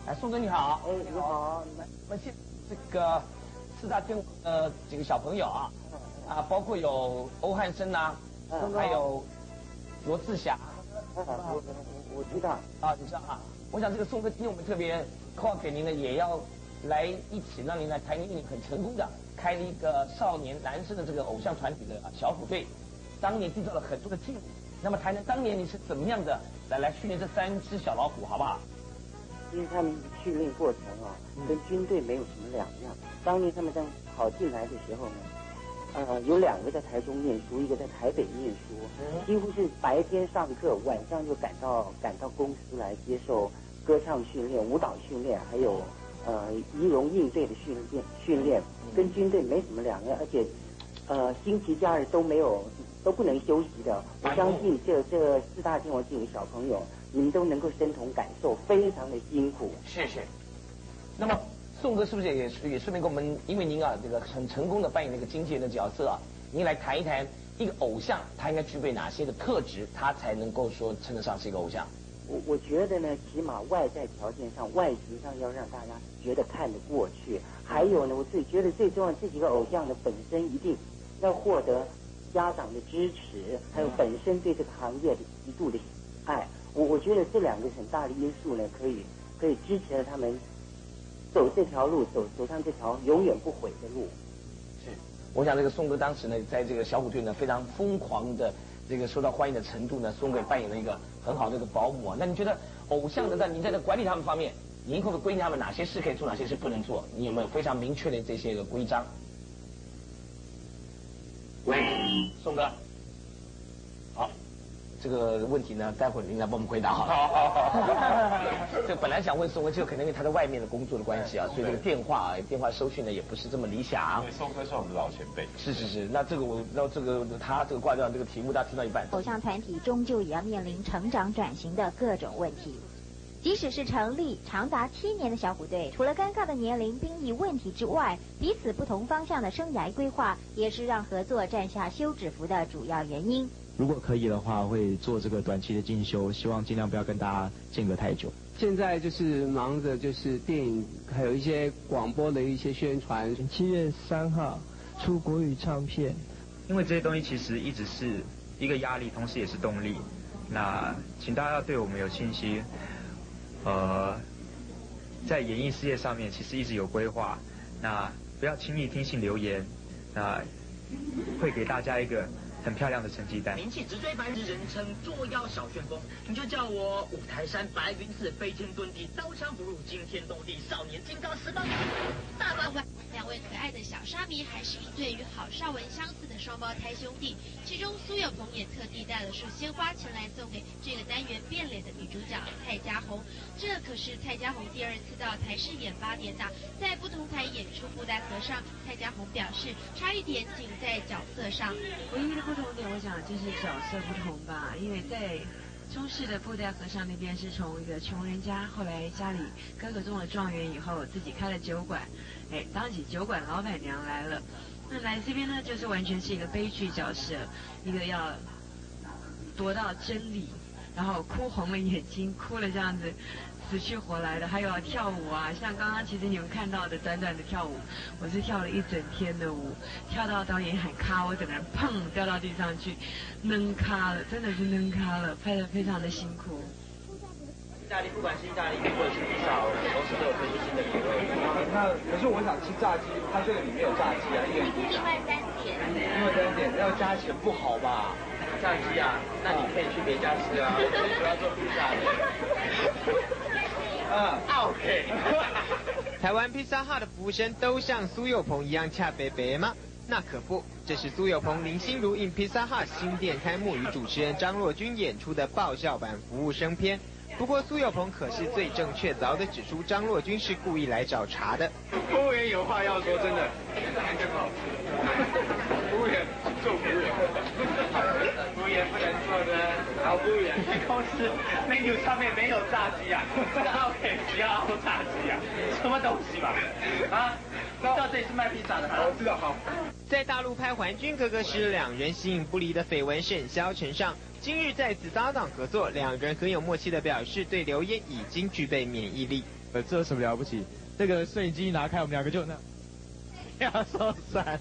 哎，宋哥你好。 哎，你好。 我们现这个四大天王几个小朋友包括有欧汉声呐，还有罗志祥。 我知道。 你知道啊？我想这个宋哥今天我们特别 call 给您呢，也要来一起让您来谈您很成功的开了一个少年男生的这个偶像团体的小虎队，当年缔造了很多的记录。那么谈谈当年你是怎么样的来训练这3只小老虎，好不好？ 因为他们的训练过程跟军队没有什么两样。当年他们刚跑进来的时候呢，有2个在台中念书，一个在台北念书，几乎是白天上课，晚上就赶到公司来接受歌唱训练、舞蹈训练，还有仪容应对的训练，跟军队没什么两样，而且星期假日都不能休息的。我相信这4大天王这个小朋友，你们都能够身同感受，非常的辛苦。 谢谢。那么宋哥是不是也顺便跟我们，因为您这个很成功的扮演那个经纪人的角色您来谈一谈一个偶像他应该具备哪些的特质，他才能够说称得上是一个偶像？ 我觉得呢，起码外在条件上、外形上要让大家觉得看得过去。还有呢，我觉得最重要，这几个偶像的本身一定要获得家长的支持，还有本身对这个行业的极度的爱。我觉得这2个很大的因素呢，可以支持了他们走这条路，走上这条永远不悔的路。 是，我想这个宋哥当时呢，在这个小虎队呢非常疯狂的这个受到欢迎的程度呢，宋哥扮演了一个很好的一个保姆那你觉得偶像的您在这管理他们方面，您会不会规定他们哪些事可以做，哪些事不能做？你有没有非常明确的这些个规章？喂，宋哥，好，这个问题呢，待会儿您来帮我们回答好。这本来想问宋哥，就可能因为他在外面的工作的关系所以这个电话收讯呢也不是这么理想。 因为宋哥是我们的老前辈。 是，那这个他这个挂掉这个题目，他听到一半。 偶像团体终究也要面临成长转型的各种问题。即使是成立长达7年的小虎队，除了尴尬的年龄、兵役问题之外，彼此不同方向的生涯规划，也是让合作占下休止符的主要原因。 如果可以的话，会做这个短期的进修，希望尽量不要跟大家间隔太久。 现在就是忙着就是电影，还有一些广播的一些宣传。 7月3号出国语唱片， 因为这些东西其实一直是一个压力，同时也是动力。那请大家要对我们有信心。在演艺事业上面，其实一直有规划。那不要轻易听信流言，那会给大家一个很漂亮的成绩单。 名气直追白日，人称捉妖小旋风，你就叫我五台山白云寺飞天遁地，刀枪不入惊天动地，少年金刚18大满贯。 2位可爱的小沙弥还是一对与郝邵文相似的双胞胎兄弟，其中苏有朋也特地带了束鲜花前来送给这个单元变脸的女主角蔡家红。这可是蔡家红第2次到台视演8点档，在不同台演出布袋和尚。蔡家红表示，差一点仅在角色上， 唯一的不同点，我想就是角色不同吧，因为在中式的布袋和尚那边是从一个穷人家，后来家里哥哥中了状元以后，自己开了酒馆，当起酒馆老板娘来了。那来这边呢，就是完全是一个悲剧角色，一个要夺到真理，然后哭红了眼睛，哭了这样子死去活来的，还有跳舞啊，像刚刚其实你们看到的短短的跳舞，我是跳了一整天的舞，跳到导演喊咔，我整个人砰掉到地上去，扔咔了，真的是扔咔了，拍得非常的辛苦。 意大利不管是意大利或者是披萨，我们公司都有推出新的口味。 那可是我想吃炸鸡，它这个里面有炸鸡啊，一人另外3点。 另外3点要加钱不好吧？ 炸鸡啊，那你可以去别家吃啊，我们主要做披萨的。OK。 台湾披萨哈的服务生都像苏有朋一样恰北北吗？那可不，这是苏有朋林心如应披萨哈新店开幕与主持人张若均演出的爆笑版服务生篇。不过苏有朋可是最正确凿的指出，张若均是故意来找茬的。 服务员有话要说，真的，真好吃。服务员做服务员，服务员不能做的好服务员。 公司 menu 上面没有炸鸡啊，OK，不要炸鸡啊，什么东西嘛？啊， 知道这里是卖披萨的，我知道。好。 在大陆拍《还君格格》时，两人形影不离的绯闻甚嚣尘上。今日再次搭档合作，两人很有默契的表示，对流言已经具备免疫力。 这有什么了不起？这个摄影机一拿开，我们两个就那要收伞。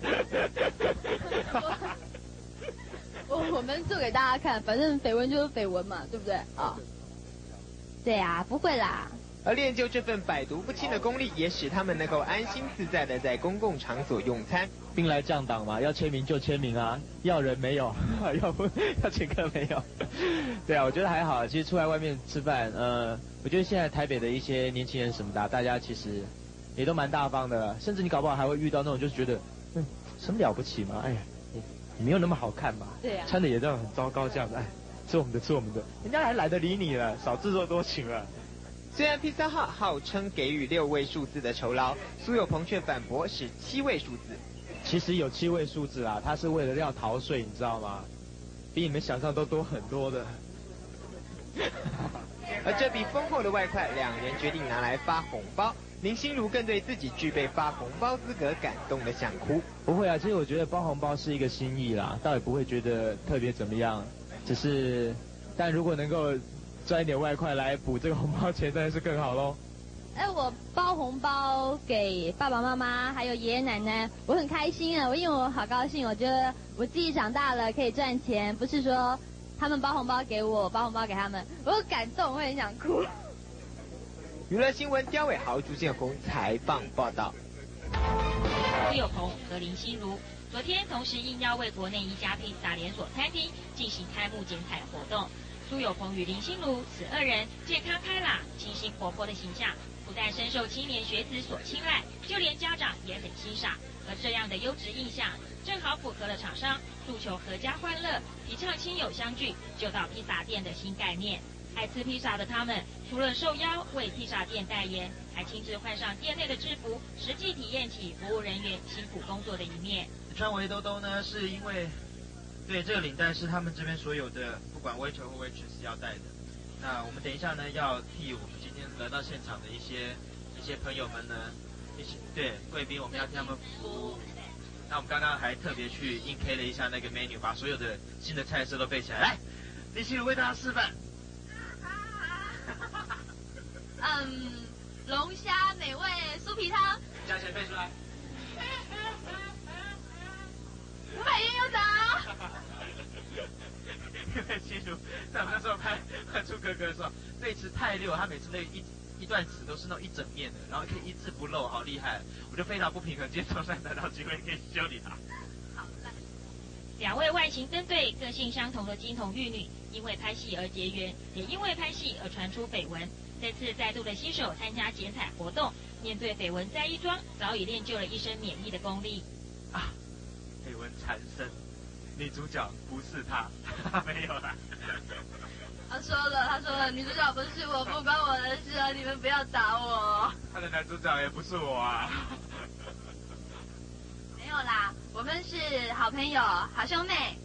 我们做给大家看，反正绯闻就是绯闻嘛，对不对啊？对啊，不会啦。 而练就这份百毒不侵的功力，也使他们能够安心自在的在公共场所用餐。 兵来将挡嘛，要签名就签名啊，要人没有，要请客没有。对啊，我觉得还好。其实出来外面吃饭，我觉得现在台北的一些年轻人什么的，大家其实也都蛮大方的，甚至你搞不好还会遇到那种就是觉得，什么了不起嘛，哎呀，你没有那么好看嘛， 对啊， 穿的也这样很糟糕这样子，哎，吃我们的吃我们的，人家还懒得理你了，少自作多情了。 虽然披萨号号称给予6位数字的酬劳，苏有朋却反驳是7位数字。 其实有7位数字啊，他是为了要逃税，你知道吗？比你们想象都多很多的。 而这笔丰厚的外快，两人决定拿来发红包。林心如更对自己具备发红包资格感动得想哭。 不会啊，其实我觉得包红包是一个心意啦，倒也不会觉得特别怎么样，只是，但如果能够赚一点外快来补这个红包钱，当然是更好喽。 我包红包给爸爸妈妈还有爷爷奶奶，我很开心啊！因为我好高兴，我觉得我自己长大了可以赚钱，不是说他们包红包给我，包红包给他们，我有感动，我很想哭。 娱乐新闻，刁伟豪、朱建宏采访报道。 苏有朋和林心如昨天同时应邀为国内一家披萨连锁餐厅进行开幕剪彩活动。苏有朋与林心如此2人健康开朗、清新活泼的形象，不但深受青年学子所青睐，就连家长也很欣赏。而这样的优质印象，正好符合了厂商诉求阖家欢乐、提倡亲友相聚就到披萨店的新概念。爱吃披萨的他们，除了受邀为披萨店代言，还亲自换上店内的制服，实际体验起服务人员辛苦工作的一面。 穿围兜兜呢，是因为对这个领带是他们这边所有的，不管 waiter 或 waitress 要戴的。那我们等一下呢，要替我们今天来到现场的一些朋友们呢，对贵宾，我们要替他们服务。那我们刚刚还特别去印 K 了一下那个 menu， 把所有的新的菜色都背起来。来，林心如为大家示范。 龙虾美味酥皮汤， 价钱背出来。 500元有找。 因为心如在我们那时候拍《还珠格格》的时候，那词太溜，他每次那一段词都是那种一整面的，然后可以一字不漏，好厉害！我就非常不平衡，今天总算得到机会可以修理他。 好了，2位外形登对、个性相同的金童玉女，因为拍戏而结缘，也因为拍戏而传出绯闻。这次再度的携手参加剪彩活动，面对绯闻再一桩，早已练就了一身免疫的功力。 啊，绯闻缠身，女主角不是他，没有啦。 他说了，女主角不是我，不关我的事啊，你们不要打我。 他的男主角也不是我啊。 没有啦，我们是好朋友、好兄妹。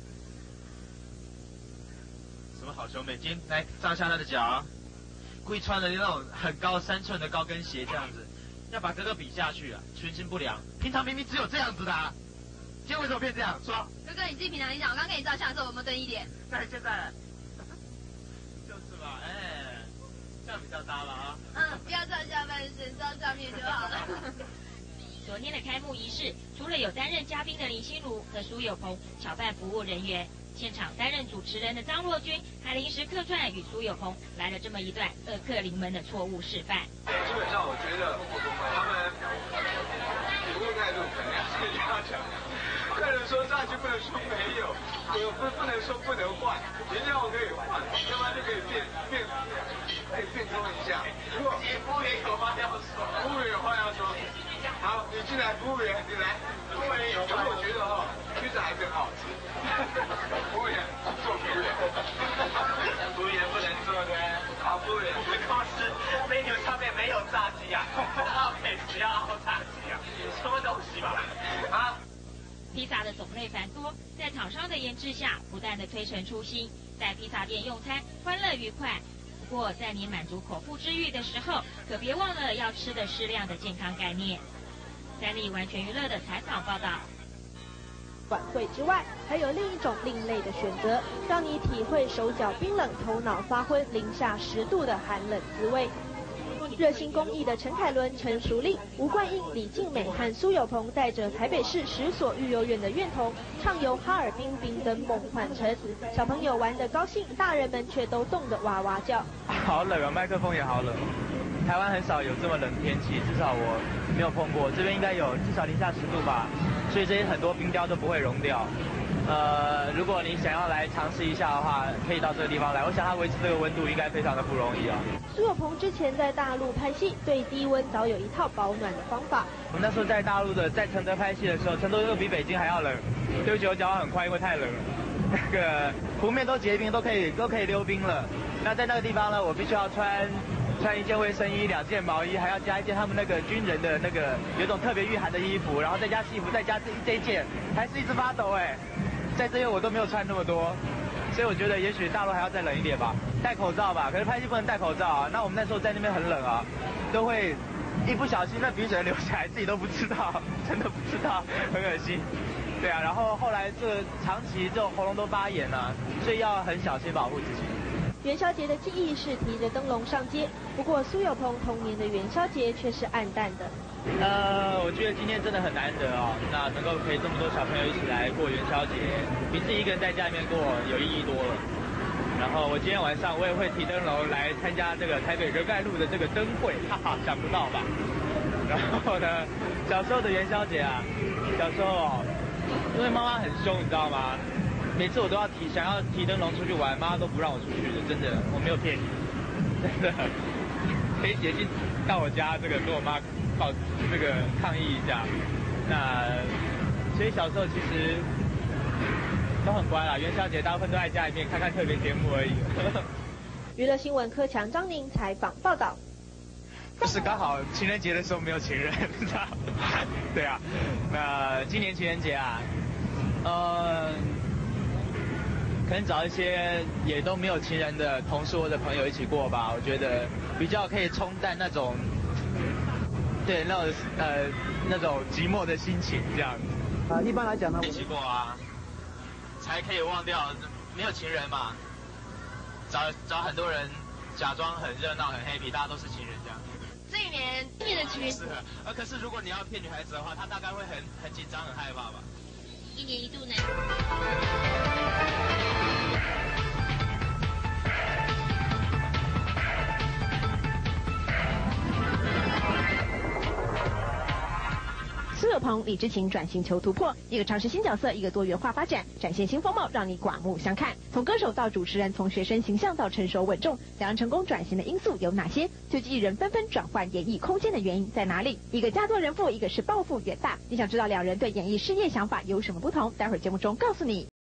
什么好兄妹？今天来照一下他的脚。故意穿的那种很高3寸的高跟鞋这样子，要把哥哥比下去啊，群心不良。平常明明只有这样子的，今天为什么变这样？说。 哥哥，你自己平常一讲，我刚跟你照相的时候有没有蹲一点？ 那你现在，就是吧，这样比较搭吧啊。 不要照下半身，照上面就好了。 昨天的开幕仪式，除了有担任嘉宾的林心如和苏有朋巧扮服务人员。现场担任主持人的张若昀还临时客串与苏有朋来了这么一段恶客临门的错误示范。 基本上我觉得他们服务态度肯定是要讲，客人说上去不能说没有，不能说不能换，一定要可以换，要不然就可以变通一下。如果服务员有话要说，服务员有话要说，好，你进来，服务员你来，服务员有话，我觉得披萨还真好吃。服务员做服务员，服务员不能做的，好服务员。我们公司 menu 上面没有炸鸡啊，奥美只要奥炸鸡啊，什么东西吧？啊！ 披萨的种类繁多，在厂商的研制下，不断的推陈出新，在披萨店用餐欢乐愉快。不过在你满足口腹之欲的时候，可别忘了要吃的适量的健康概念。 三立完全娱乐的采访报道。 晚会之外，还有另一种另类的选择，让你体会手脚冰冷、头脑发昏、零下10度的寒冷滋味。热心公益的陈凯伦、陈淑丽、吴冠英、李静美和苏有朋带着台北市10所育幼院的院童畅游哈尔滨冰灯梦幻城，小朋友玩得高兴，大人们却都冻得哇哇叫。 好冷啊，麦克风也好冷。台湾很少有这么冷天气，至少我没有碰过，这边应该有至少零下10度吧，所以这些很多冰雕都不会融掉。如果你想要来尝试一下的话，可以到这个地方来。我想它维持这个温度应该非常的不容易啊。 苏有朋之前在大陆拍戏，对低温早有一套保暖的方法。 我那时候在大陆在承德拍戏的时候，承德又比北京还要冷。对不起，我讲话很快，因为太冷了。那个湖面都结冰，都可以溜冰了。那在那个地方呢，我必须要穿一件卫生衣、2件毛衣，还要加一件他们那个军人的那个有一种特别御寒的衣服，然后再加西服，再加这一件，还是一直发抖哎。在这些我都没有穿那么多，所以我觉得也许大陆还要再冷一点吧。戴口罩吧，可是拍戏不能戴口罩啊。那我们那时候在那边很冷啊，都会一不小心那鼻水流下来，自己都不知道，真的不知道，很恶心。对啊，然后后来这长期这种喉咙都发炎了，所以要很小心保护自己。 元宵节的记忆是提着灯笼上街，不过苏有朋童年的元宵节却是暗淡的。 我觉得今天真的很难得哦，那能够陪这么多小朋友一起来过元宵节，比自己一个人在家里面过有意义多了。然后我今天晚上我也会提灯笼来参加这个台北仁爱路的这个灯会，哈哈，想不到吧？然后呢，小时候的元宵节啊，小时候因为妈妈很凶，你知道吗？每次我都要想要提灯笼出去玩，妈妈都不让我出去的，真的，我没有骗你，真的。可以写信到我家跟我妈这个抗议一下。那所以小时候其实都很乖啦，元宵节大部分都在家里面看看特别节目而已。 娱乐新闻柯强、张宁采访报道。 就是刚好情人节的时候没有情人，对啊。那今年情人节啊，可能找一些也都没有情人的同事或者朋友一起过吧，我觉得比较可以冲淡那种，对那种寂寞的心情这样子。 一般来讲呢， 一起过啊，才可以忘掉没有情人嘛，找很多人假装很热闹很 happy， 大家都是情人这样。 这一年的情人， 可是如果你要骗女孩子的话，她大概会很紧张很害怕吧。 1年1度呢。 苏有朋、李知勤转型求突破，一个尝试新角色，一个多元化发展，展现新风貌，让你刮目相看。从歌手到主持人，从学生形象到成熟稳重，两人成功转型的因素有哪些？究竟艺人纷纷转换演艺空间的原因在哪里？一个家做人妇，一个是抱负远大。你想知道两人对演艺事业想法有什么不同？待会儿节目中告诉你。